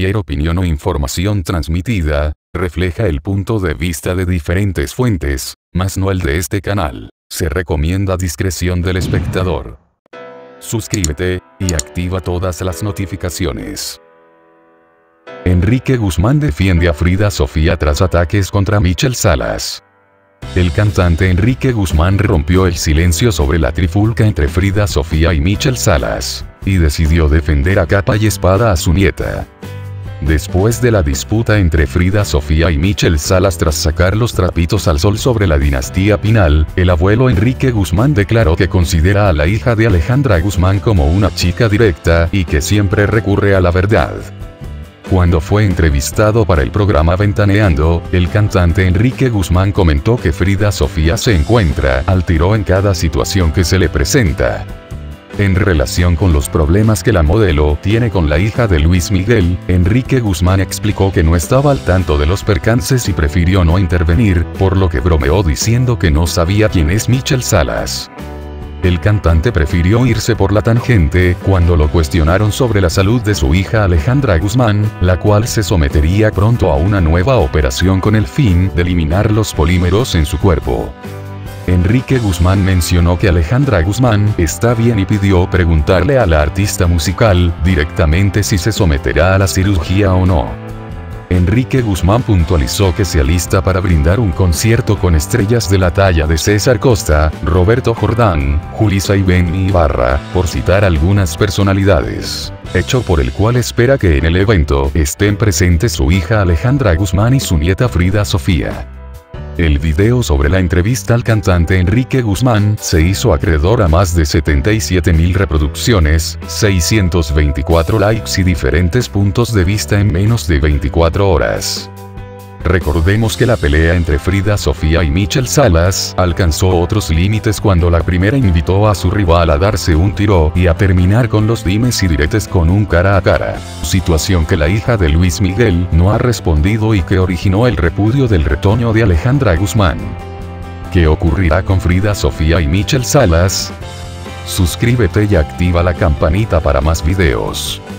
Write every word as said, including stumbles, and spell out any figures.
cualquier opinión o información transmitida, refleja el punto de vista de diferentes fuentes, mas no el de este canal. Se recomienda discreción del espectador. Suscríbete, y activa todas las notificaciones. Enrique Guzmán defiende a Frida Sofía tras ataques contra Michelle Salas. El cantante Enrique Guzmán rompió el silencio sobre la trifulca entre Frida Sofía y Michelle Salas, y decidió defender a capa y espada a su nieta. Después de la disputa entre Frida Sofía y Michelle Salas tras sacar los trapitos al sol sobre la dinastía Pinal, el abuelo Enrique Guzmán declaró que considera a la hija de Alejandra Guzmán como una chica directa y que siempre recurre a la verdad. Cuando fue entrevistado para el programa Ventaneando, el cantante Enrique Guzmán comentó que Frida Sofía se encuentra al tiro en cada situación que se le presenta. En relación con los problemas que la modelo tiene con la hija de Luis Miguel, Enrique Guzmán explicó que no estaba al tanto de los percances y prefirió no intervenir, por lo que bromeó diciendo que no sabía quién es Michelle Salas. El cantante prefirió irse por la tangente cuando lo cuestionaron sobre la salud de su hija Alejandra Guzmán, la cual se sometería pronto a una nueva operación con el fin de eliminar los polímeros en su cuerpo. Enrique Guzmán mencionó que Alejandra Guzmán está bien y pidió preguntarle a la artista musical directamente si se someterá a la cirugía o no. Enrique Guzmán puntualizó que se alista para brindar un concierto con estrellas de la talla de César Costa, Roberto Jordán, Julissa y Benny Ibarra, por citar algunas personalidades, hecho por el cual espera que en el evento estén presentes su hija Alejandra Guzmán y su nieta Frida Sofía. El video sobre la entrevista al cantante Enrique Guzmán se hizo acreedor a más de setenta y siete mil reproducciones, seiscientos veinticuatro likes y diferentes puntos de vista en menos de veinticuatro horas. Recordemos que la pelea entre Frida Sofía y Michelle Salas alcanzó otros límites cuando la primera invitó a su rival a darse un tiro y a terminar con los dimes y diretes con un cara a cara, situación que la hija de Luis Miguel no ha respondido y que originó el repudio del retoño de Alejandra Guzmán. ¿Qué ocurrirá con Frida Sofía y Michelle Salas? Suscríbete y activa la campanita para más videos.